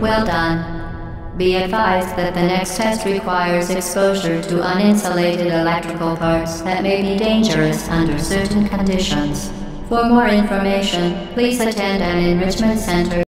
Well done. Be advised that the next test requires exposure to uninsulated electrical parts that may be dangerous under certain conditions. For more information, please attend an enrichment center